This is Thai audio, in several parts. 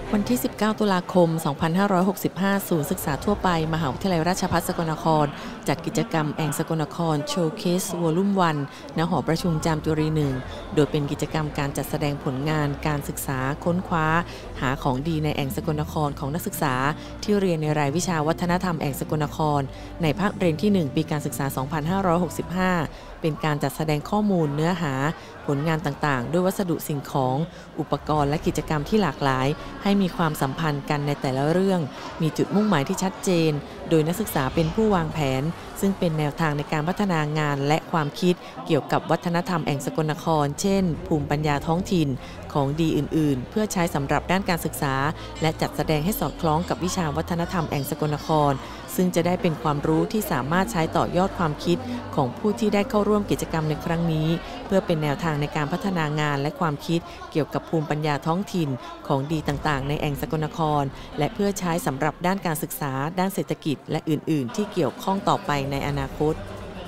วันที่ 19 ตุลาคม 2565 ศูนย์ศึกษาทั่วไป มหาวิทยาลัยราชภัฏสกลนคร จัดกิจกรรมแอ่งสกลนครโชว์เคสวอลลุ่ม1 ณ หอประชุมจามจุรี 1 โดยเป็นกิจกรรมการจัดแสดงผลงานการศึกษาค้นคว้า หาของดีในแอ่งสกลนครของนักศึกษาที่เรียนในรายวิชาวัฒนธรรมแอ่งสกลนครในภาคเรียนที่ 1 ปีการศึกษา 2565 เป็นการจัดแสดงข้อมูลเนื้อหาผลงานต่างๆด้วยวัสดุสิ่งของอุปกรณ์และกิจกรรมที่หลากหลายให้มีความสัมพันธ์กันในแต่ละเรื่องมีจุดมุ่งหมายที่ชัดเจนโดยนักศึกษาเป็นผู้วางแผนซึ่งเป็นแนวทางในการพัฒนางานและความคิดเกี่ยวกับวัฒนธรรมแอ่งสกลนครเช่นภูมิปัญญาท้องถิ่นของดีอื่นๆเพื่อใช้สำหรับด้านการศึกษาและจัดแสดงให้สอดคล้องกับวิชาวัฒนธรรมแอ่งสกลนครซึ่งจะได้เป็นความรู้ที่สามารถใช้ต่อยอดความคิดของผู้ที่ได้เข้าร่วมกิจกรรมในครั้งนี้เพื่อเป็นแนวทางในการพัฒนางานและความคิดเกี่ยวกับภูมิปัญญาท้องถิ่นของดีต่างๆในแอ่งสกลนครและเพื่อใช้สำหรับด้านการศึกษาด้านเศรษฐกิจและอื่นๆที่เกี่ยวข้องต่อไปในอนาคต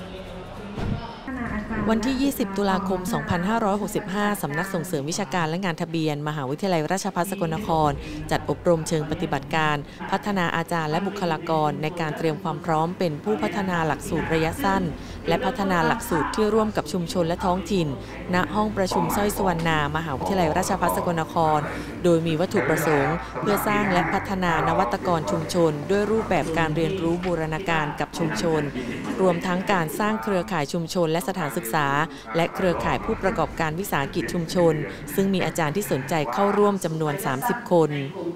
วันที่ 20 ตุลาคม 2565 สำนักส่งเสริมวิชาการและงานทะเบียนมหาวิทยาลัยราชภัฏสกลนครจัดอบรมเชิงปฏิบัติการพัฒนาอาจารย์และบุคลากรในการเตรียมความพร้อมเป็นผู้พัฒนาหลักสูตรระยะสั้นและพัฒนาหลักสูตรที่ร่วมกับชุมชนและท้องถิ่นณห้องประชุมสร้อยสุวรรณามหาวิทยาลัยราชภัฏสกลนครโดยมีวัตถุประสงค์เพื่อสร้างและพัฒนานวัตกรชุมชนด้วยรูปแบบการเรียนรู้บูรณาการกับชุมชนรวมทั้งการสร้างเครือข่ายชุมชนและสถานศึกษาและเครือข่ายผู้ประกอบการวิสาหกิจชุมชนซึ่งมีอาจารย์ที่สนใจเข้าร่วมจำนวน 30 คน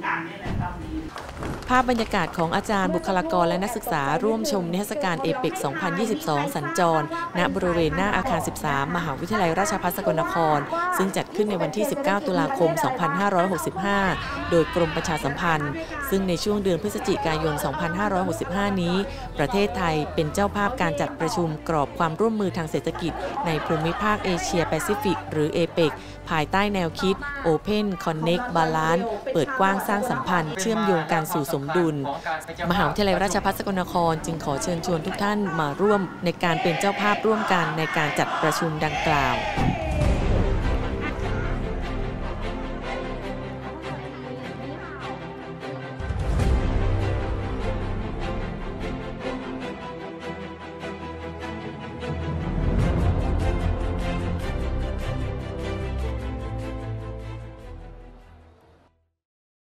ภาพบรรยากาศของอาจารย์บุคลากรและนักศึกษาร่วมชมนิทรรศการเอเปก 2022 สัญจรณบริเวณหน้าอาคาร 13 มหาวิทยาลัยราชภัฏสกลนครซึ่งจัดขึ้นในวันที่ 19 ตุลาคม 2565 โดยกรมประชาสัมพันธ์ซึ่งในช่วงเดือนพฤศจิกายน 2565 นี้ประเทศไทยเป็นเจ้าภาพการจัดประชุมกรอบความร่วมมือทางเศรษฐกิจในภูมิภาคเอเชียแปซิฟิกหรือเอเปกภายใต้แนวคิด Open Connect Balance เปิดกว้างสร้างสัมพันธ์เชื่อมโยงการสู่สมดุลมหาวิทยาลัยราชภัฏสกลนครจึงขอเชิญชวนทุกท่านมาร่วมในการเป็นเจ้าภาพร่วมกันในการจัดประชุมดังกล่าว